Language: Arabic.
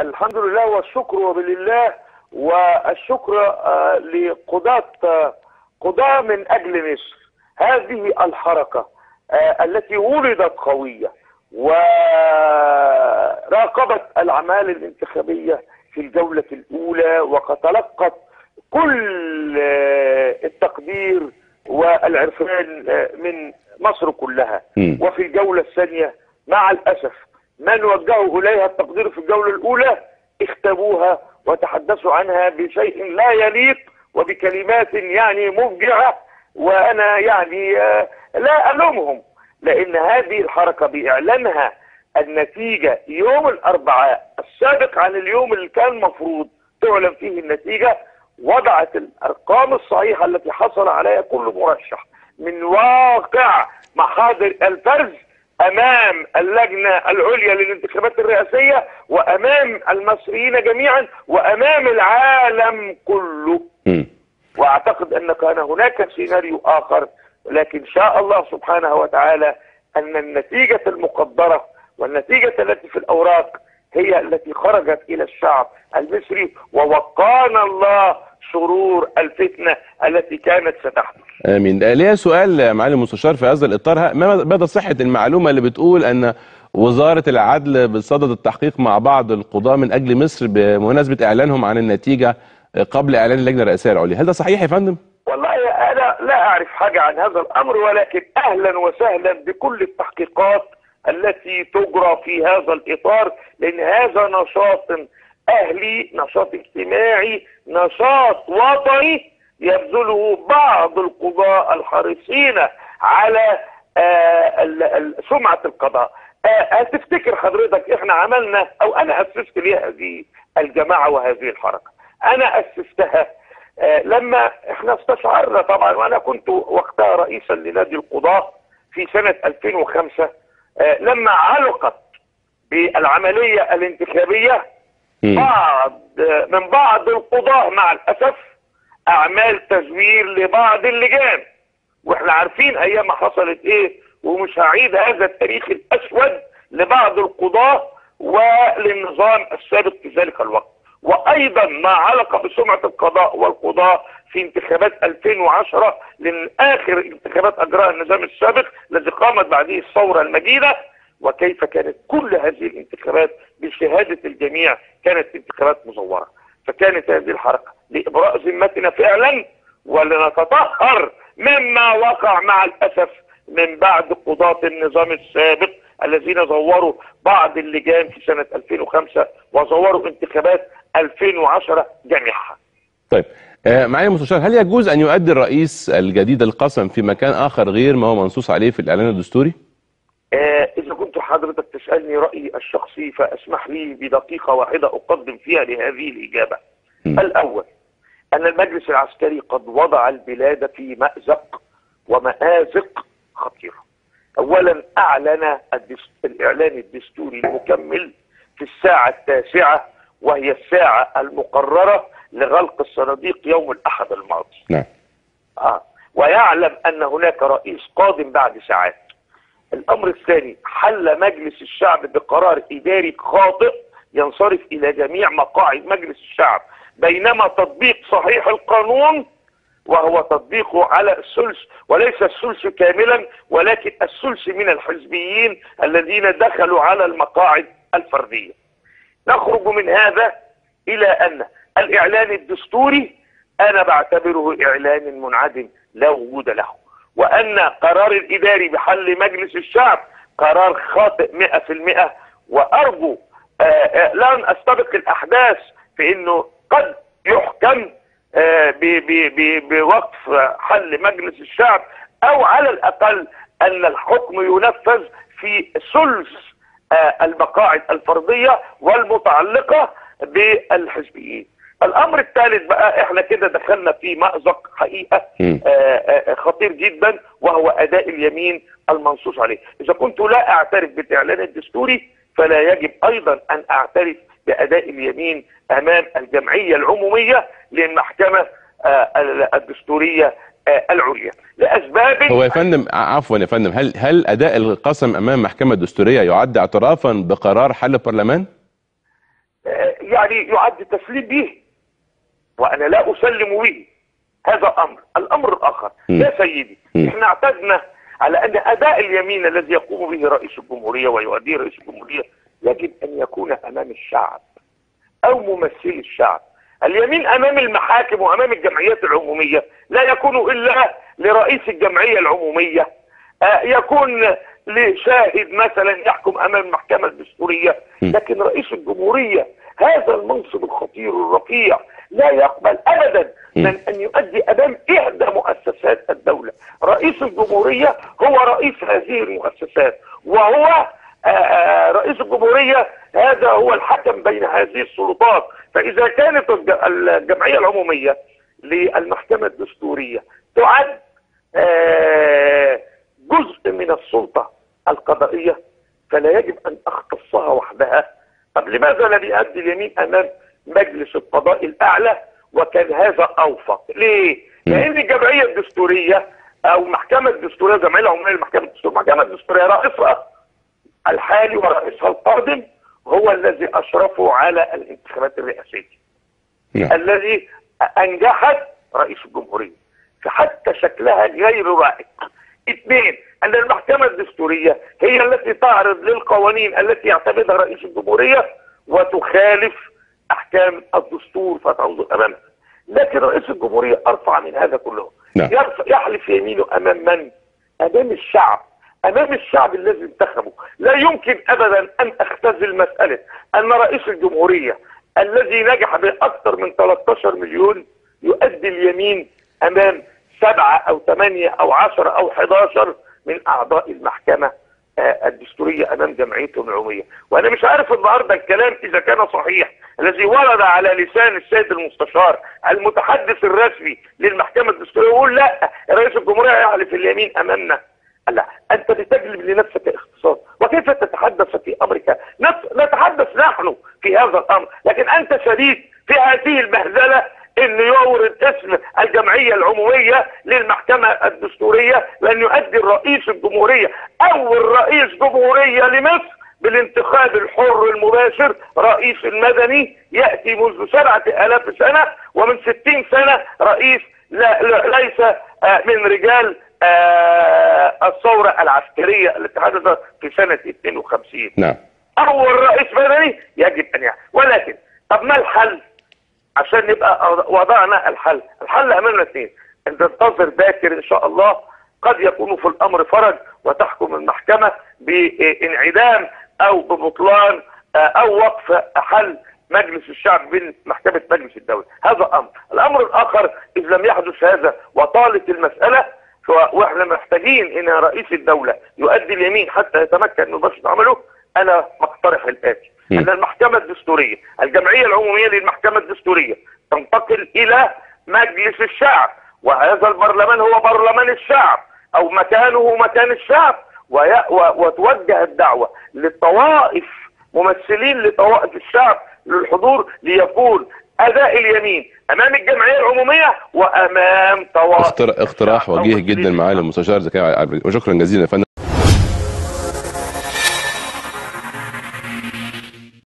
الحمد لله والشكر وبالله، والشكر قضاة من أجل مصر. هذه الحركة التي ولدت قوية وراقبت الأعمال الانتخابية في الجولة الأولى، وقد تلقت كل التقدير والعرفان من مصر كلها. وفي الجولة الثانية مع الأسف من وجهوا إليها التقدير في الجولة الأولى اختبوها وتحدثوا عنها بشيء لا يليق وبكلمات يعني مفجعة، وأنا يعني لا ألومهم، لأن هذه الحركة بإعلانها النتيجة يوم الأربعاء السابق عن اليوم اللي كان مفروض تعلن فيه النتيجة، وضعت الأرقام الصحيحة التي حصل عليها كل مرشح من واقع محاضر الفرز أمام اللجنة العليا للانتخابات الرئاسية، وأمام المصريين جميعا، وأمام العالم كله. وأعتقد أن كان هناك سيناريو آخر، لكن شاء الله سبحانه وتعالى أن النتيجة المقدرة والنتيجة التي في الأوراق هي التي خرجت إلى الشعب المصري، ووقانا الله شرور الفتنة التي كانت ستحدث. آمين. ليا سؤال معالي المستشار في هذا الإطار، مدى صحة المعلومة اللي بتقول أن وزارة العدل بصدد التحقيق مع بعض القضاة من أجل مصر بمناسبة إعلانهم عن النتيجة قبل إعلان اللجنة الرئاسية العليا، هل ده صحيح يا فندم؟ والله أنا لا أعرف حاجة عن هذا الأمر، ولكن أهلا وسهلا بكل التحقيقات التي تجرى في هذا الإطار، لأن هذا نشاط أهلي، نشاط اجتماعي، نشاط وطني يبذله بعض القضاء الحريصين على سمعة القضاء. تفتكر حضرتك احنا عملنا، او انا اسست ليه هذه الجماعة وهذه الحركة؟ انا اسستها لما احنا استشعرنا طبعا، وانا كنت وقتها رئيسا لنادي القضاء في سنة 2005، لما علقت بالعملية الانتخابية من بعض القضاة مع الأسف أعمال تزوير لبعض اللجان، واحنا عارفين أيام ما حصلت إيه، ومش هعيد هذا التاريخ الأسود لبعض القضاة وللنظام السابق في ذلك الوقت. وأيضا ما علق بسمعة القضاء والقضاة في انتخابات 2010، لأن آخر انتخابات أجراها النظام السابق الذي قامت بعده الثورة المجيدة، وكيف كانت كل هذه الانتخابات بشهادة الجميع كانت انتخابات مزورة. فكانت هذه الحركة لإبراء ذمتنا فعلا ولنتطهر مما وقع مع الأسف من بعد قضاة النظام السابق الذين زوروا بعض اللجان في سنة 2005 وزوروا انتخابات 2010 جميعها. طيب معالي المستشار، هل يجوز أن يؤدي الرئيس الجديد القسم في مكان آخر غير ما هو منصوص عليه في الإعلان الدستوري؟ إذا كنت حضرتك تسألني رأيي الشخصي فأسمح لي بدقيقة واحدة أقدم فيها لهذه الإجابة. الأول، أن المجلس العسكري قد وضع البلاد في مأزق ومآزق خطيرة. أولا، أعلن الإعلان الدستوري المكمل في الساعة 9 وهي الساعة المقررة لغلق الصناديق يوم الأحد الماضي. نعم. ويعلم أن هناك رئيس قادم بعد ساعات. الأمر الثاني، حل مجلس الشعب بقرار إداري خاطئ ينصرف إلى جميع مقاعد مجلس الشعب، بينما تطبيق صحيح القانون وهو تطبيقه على الثلث، وليس الثلث كاملا ولكن الثلث من الحزبيين الذين دخلوا على المقاعد الفردية. نخرج من هذا إلى أن الإعلان الدستوري أنا بعتبره إعلان منعدم لا وجود له، وأن قرار الإداري بحل مجلس الشعب قرار خاطئ 100%. وأرجو لن أستبق الأحداث في أنه قد يحكم بوقف حل مجلس الشعب، أو على الأقل أن الحكم ينفذ في ثلث المقاعد الفردية والمتعلقة بالحزبيين. الأمر الثالث بقى، احنا كده دخلنا في مأزق حقيقة خطير جدا، وهو أداء اليمين المنصوص عليه. إذا كنت لا أعترف بالإعلان الدستوري فلا يجب أيضا أن أعترف بأداء اليمين أمام الجمعية العمومية للمحكمة الدستورية العليا لأسباب. هو يا فندم عفوا يا فندم، هل أداء القسم أمام المحكمة الدستورية يعد اعترافا بقرار حل البرلمان؟ يعني يعد تسليم به، وانا لا اسلم به. هذا امر. الامر الاخر يا سيدي، احنا اعتدنا على ان اداء اليمين الذي يقوم به رئيس الجمهورية ويؤديه رئيس الجمهورية يجب ان يكون امام الشعب او ممثلي الشعب. اليمين امام المحاكم وامام الجمعيات العمومية لا يكون الا لرئيس الجمعية العمومية، يكون لشاهد مثلا يحكم امام المحكمة الدستورية، لكن رئيس الجمهورية هذا المنصب الخطير الرفيع لا يقبل ابدا من ان يؤدي امام احدى مؤسسات الدولة. رئيس الجمهورية هو رئيس هذه المؤسسات، وهو رئيس الجمهورية هذا هو الحكم بين هذه السلطات. فاذا كانت الجمعية العمومية للمحكمة الدستورية تعد جزء من السلطة القضائية، فلا يجب ان اختصها وحدها. طب لماذا لم يؤدي اليمين امام مجلس القضاء الاعلى؟ وكان هذا اوفق. ليه؟ لان الجمعية الدستورية او المحكمة الدستورية، الجمعية العمومية للمحكمة الدستورية، المحكمة الدستورية رئيسها الحالي ورئيسها القادم هو الذي اشرفوا على الانتخابات الرئاسية الذي انجحت رئيس الجمهورية، فحتى شكلها غير رائع. اثنين، ان المحكمة الدستورية هي التي تعرض للقوانين التي يعتمدها رئيس الجمهورية وتخالف احكام الدستور فتنظر امامها. لكن رئيس الجمهورية ارفع من هذا كله. يحلف يمينه امام من؟ امام الشعب، امام الشعب الذي انتخبه. لا يمكن ابدا ان اختزل مسألة ان رئيس الجمهورية الذي نجح باكثر من 13 مليون يؤدي اليمين امام 7 أو 8 أو 10 أو 11 من اعضاء المحكمة الدستورية امام جمعيتهم العمومية. وانا مش عارف النهارده الكلام اذا كان صحيح الذي ورد على لسان السيد المستشار المتحدث الرسمي للمحكمة الدستورية يقول لا رئيس الجمهورية يحلف اليمين امامنا. لا، انت بتجلب لنفسك اختصاص، وكيف تتحدث في امرك؟ نتحدث نحن في هذا الامر، لكن انت شديد في هذه المهزلة ان يورد اسم الجمعية العمومية للمحكمة الدستورية لان يؤدي الرئيس الجمهورية اول رئيس جمهورية لمصر بالانتخاب الحر المباشر، رئيس المدني يأتي منذ 7000 سنة ومن 60 سنة رئيس ليس من رجال الثورة العسكرية التي حدثت في سنة 52. نعم. اول رئيس مدني يجب ان يعمل. ولكن طب ما الحل؟ عشان نبقى وضعنا الحل. الحل امامنا اثنين، ان تنتظر باكر ان شاء الله قد يكون في الامر فرج وتحكم المحكمة بانعدام او ببطلان او وقف حل مجلس الشعب بين محكمة مجلس الدولة. هذا امر. الامر الاخر اذ لم يحدث هذا وطالت المسألة واحنا محتاجين ان رئيس الدولة يؤدي اليمين حتى يتمكن من بسط عمله، انا مقترح الاتي ان المحكمة الدستورية الجمعية العمومية للمحكمة الدستورية تنتقل الى مجلس الشعب، وهذا البرلمان هو برلمان الشعب او مكانه مكان الشعب، وتوجه الدعوة للطوائف ممثلين لطوائف الشعب للحضور ليكون اداء اليمين امام الجمعية العمومية وامام طوائف. اقتراح وجيه جدا معالي المستشار زكريا عبد، وشكرا جزيلا يا فندم.